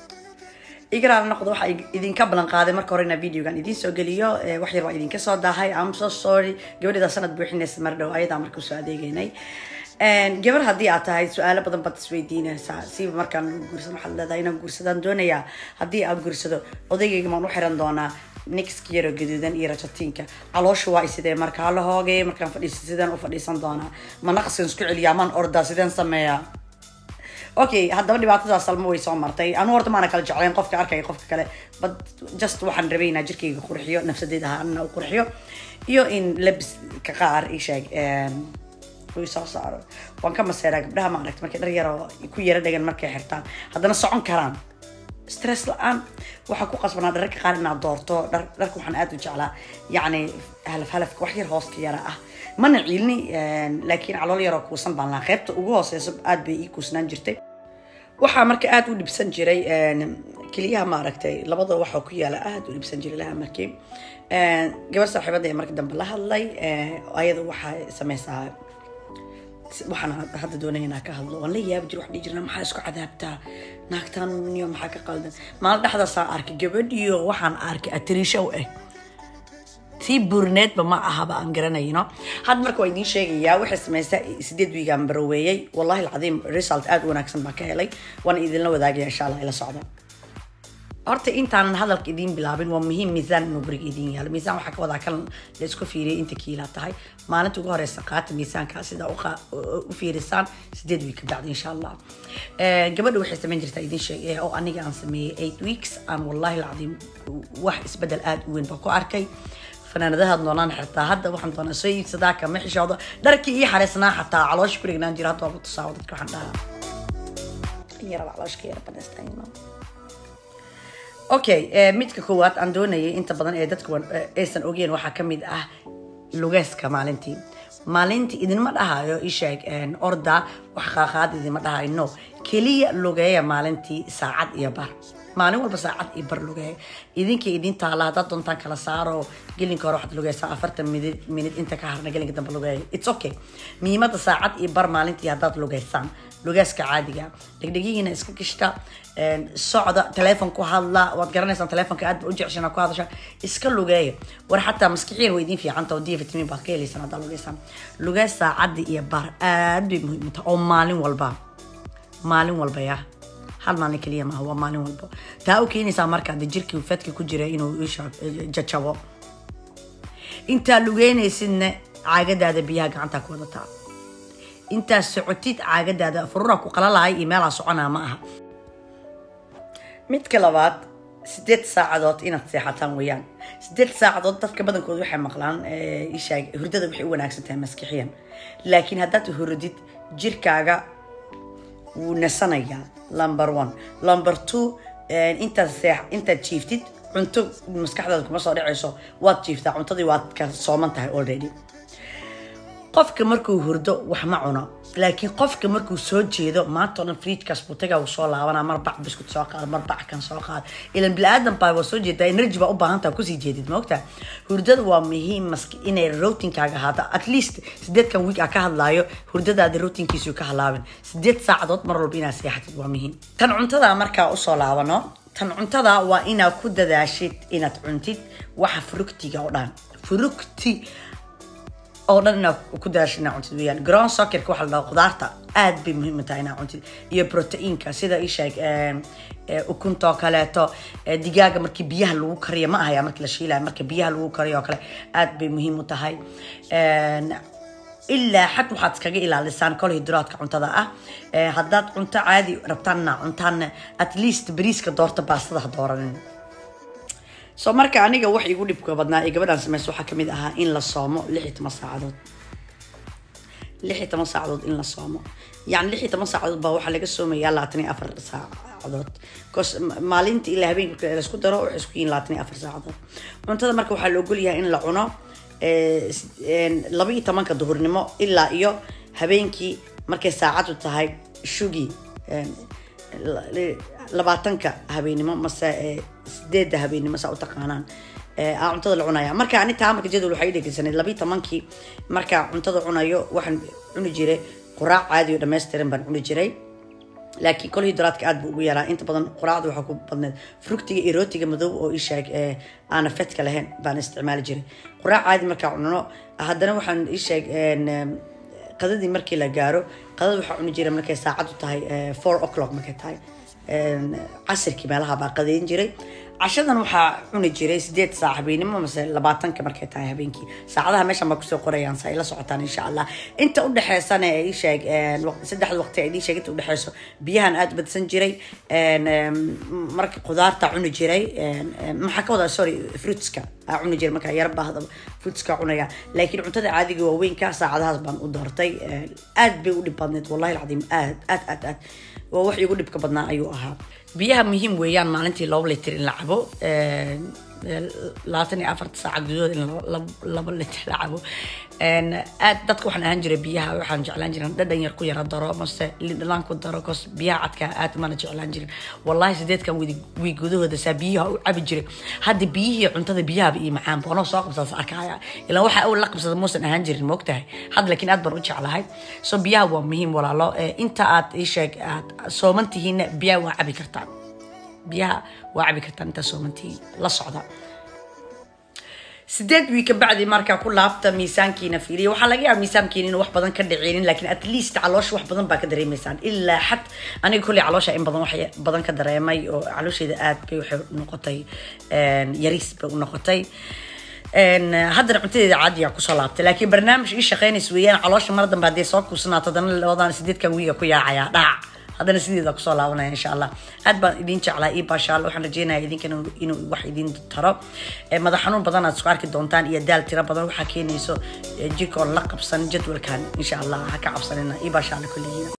igraan noqdo waxa idinka balan qaaday marka hore inaan videogan idin soo geliyo wax yar waa idinka soo daahay. I'm so sorry gabadha sanad buuxinaysa mar dhow ayada markuu soo adeegaynay gabar haddii aad tahay su'aalo badan baad isweydiinaysaa si markaan guursado waxaad leedahay inaan guursadaan doonayaa haddii aan guursado odaygayga maan u xiran doonaa next year gaduudan iyo rajatiinka calooshu waa sidee markaa la hoogay markaan fadhiisto sideen u fadhiisan doonaa ma naqsin isku celiyaa maan ordaa sideen sameeyaa okay haddaba dhibaatadaas salmo way soo martay anu horta maana kala jeclayn qofka arkaya qofka kale but just waxaan rabay inaan jirkayga qurxiyo nafsadeyda ahaana u qurxiyo iyo in labiska qaar ii sheeg soo saaro waan ka maseeraa gabdhaha ma aragta markay dhar yar oo ku yara dhagan markay xirtaan haddana socon karaan stress la-aan waxaa ku qasbanaa dhararka qaar inaad doorto dharka waxaan aad u jeclaa yacni halafka wax yar hooska yara ah mana ciilni laakiin calool yaroo kuusan baan lahaa qaybta ugu hooseyso aad bay ii kuusnaan jirtay waxaa marka aad u dhibsan jiray keliyaha ma aragtay labada waxaa ku yaala aad u dhibsan jiray laha markii gabar saaxiibada ee marka dambe la hadlay ayada waxay samaysaa waxaan hadda doonaya inaan ka hadlo waan la yaabi jir wax dhihi jirna maxaa isku cadaabtaa naagtan niyo maxaa ka qaldan maalin dhexdaasaan arkay gabadhiyo waxaan arkay atiriisho u ah tii burneedba ma ahaba aan garanayno had marka waa idiin sheegayaa waxay samaysaa 8 wiigaan baroweeyey wallahi alcadiim result aad u wanaagsan baan ka helay waan idinla wadaagaya insha allah ila socda horta intaanan hadalka idin bilaabin waa muhiim miisaan inuu guriga idin yaalo miisaan waxaa ka wadaa kan la isku fiiriyay inta kiila tahay maalinta ugu horeysa qaata miisaanka sida u fiirisaan 8 week bacdi insha allah gabadha waxay samayn jirtaa idin sheegay oo aniga aan sameeyay 8 weeks aan wallahi alcadiim wax isbedel aad u weyn baan ku arkay fanaanadaha noolaan xirtaa hadda waxaan doonaa soo iibsadaa kama xishoodo dharkii ii xareysnaa xataa caloosh ku dhignaan jira hadda waa tusaa dadka waxaan dhahaa yara calooshka yara banaystaayno okay midka koowaad aan doonayay inta badan ee dadku aysan ogeyn waxaa ka mid ah lugeyska maalintii idinma dhahayo isheeg orda wax qaaqaad idinma dhahayo no keliya lugeeya maalintii saacad iyo bar maalin walba saacad iyo bar lugeeya idinka idin taala haddaad doontaan kala saaro gelinka hore waxaad lugeysaa 40 minid inta ka harna gelinka dambe lugeeya it's okay muhiimada saacad iyo bar maalintii haddaad lugeysaan lugeyska caadiga dhegdhegihiina iska gishta socda telefoon ku hadla waad garanaysaan telefoonka aad u jeceshaan ku hadasha iska lugeeya war xataa maskixiin way idin fiican tahay D vitamin baad ka helaysan hadda lugeysaan lugeys saacad iyo bar aad bay muhiim tahay oo maalin walba ya hal maalin kaliya ma waa maalin walba taa u keenaysaa marka jirkii fadka ku jira inuu jajabo inta lugeynaysidna caagadaada biyaha gacanta ku wadataa inta socotid caagadaada furura ku qalalahay email soconaa ma aha midka labaad 8 saacadood inaad seexataan weeyaan 8 saacadood dadka badankooda waxay maqlaan ishaag hurdada waxay u wanaagsan tahay maskixiyan laakiin haddaad hurdid jirkaaga wuu nasanayaa number 1 number 2 intaad jiiftid cunto maskaxdaada kuma soo dhacayso waad jiiftaa cuntadii waad ka sooman tahay already qofka markuu hurdo wax ma cuno laakiin qofka markuu soo jeedo maanta oo fridge-kaas buu tagaa uu soo laabanaa mar bac biscuit soo qaad mar bac kan soo qaad ilan bilaadan baa soo jeedaa energy baa u baahan tahay ku sii jeedid ma ogtaa hurdada waa muhiim inay routine-kaaga ahaato at least 8 kan week ka hadlaayo hurdadaada routine-kiisu ka halaabin 8 saacadood mar walba inaad seexatid waa muhiim tan cuntada markaa u soo laabano tan cuntada waa inaad ku dadaashid inaad cuntid waxa fructiga oo dhan fructi oo dhan inaad ku dadaashid inaad cuntid weeyaan ground soccerka waxa la dhaho qudaarta aad bay muhiim tahay inaad cuntid iyo proteinka sida isheeg ukunta kaleeto digaaga markii biyaha lagu kariyo ma ahaya markii la shiilay markii biyaha lagu kariyo kale aad bay muhiim u tahay ilaa xad waxaad kaga ilaalisaan kolhidraadka cuntada ah haddaad cunto caadi rabtaanna cuntaan at least bariiska doorta baastada ha dooranin soo marka aniga wax igu dhibka badnaa ee gabadhan samayso waxaa kamid ahaa in la soomo 16 saacadood in la soomo yani 16 saacadood baa waxaa laga soomayaa 24 saacadood maalintii ilaa habeenkii la isku daro waxay isku yihiin 24 saacadood cuntada marka waxaa la ogol yahay in la cuno 12 duhurnimo ilaa iyo habeenkii markay saacadu tahay shugi 20 habeenimo mase 8 habeenimo saa u taqaanaan cuntada la cunaya marka ani taa marka jadwal waxay dhigaysanay 12 marka cuntada cunayo waxaan cuni jiray quraac caadi oo dhameystiran baan cuni jiray laakiin kol hidraadka aad buu ugu yaraa inta badan quraacda waxaa ku badneed fructiga iyo rootiga madow oo ii sheeg aana fetka lahayn baan isticmaali jiray quraac caadi markaa cuno haddana waxaan ii sheeg qadadii markii la gaaro qadada waxaa cuni jiray markay saacadu tahay 4 o'clock markay tahay casirkii meelaha baa qadayn jiray cashadan waxaa cuni jiray 8 saac habeenimo mase 20 markay tahay habeenkii saacadaha meeshan baa kusoo qorayaan sa ila socotaan insha Allah inta u dhaxeysana ay sheeg saddex waqti ay sheeg inta u dhaxeyso biyahan aad badsan jiray markii qudaarta cuni jiray maxaa ka wada sorry fruitska cuni jiray marka yar baahda fruitska cunaya laakiin cuntada caadiga waa weyn ka saacadahaas baan u doortay aad bay u dhib badneed wallahi alcadiim aad waa wax igu dhibka badnaa ayuu ahaa biyaha muhiim weeyaan maalintii 2 litir in la cabo 24 saac gudahood in 2 litir la cabo aad dadku waxaan ahaan jiray biyaha waxaan jeclaan jiray dhadhan yar ku yara daro mase lidlaan ku daro kos biyaha cadka aad ma jeclaan jirin wallahi sideedkan wii gudahooda saa biyaha u cabi jiray hadda biyihii cuntada biyaha iyo macaan boona soo qabsan arkaya ilaa waxa uu la qabsada muusan ahaan jirin moogtahay had laakiin aad baan u jeclahay soo biyaha waa muhiim walaalo inta aad ii sheeg aad soomantihiin biyaha waa cabi kartaan biyaha waa cabi kartaan inta soomantihiin la socda sideed week بعد marka ku laabta miisaankiina fiiriyo waxa laga yaabaa miisaankiina inuu wax badan ka dhicin laakiin at least caloosh wax badan baa ka dareemaysan ilaa xad aniga kulli caloosha in badan wax badan ka dareemay oo caloosheeda aad bay wax noqotay yaris bay noqotay haddana cuntadeeda caadiya ku soo laabtay laakiin barnaamij ii shaqeynaysa weeyaan caloosha mar dambe hadii soo kuusnaato labadan sideedkan wiiga ku yaacaya dhac هذا نسيدي ذاك صلاة ونا إن شاء الله هاد بدين على إيه باشا الله وحنا جينا يدين كانوا إنه واحدين ترى ماذا حنون بدنا سكار كدونتان يدال ترى بدنا وحكيني سو جيكون لقب سن جدول كان إن شاء الله حكى عبصنا إيه باشا على كل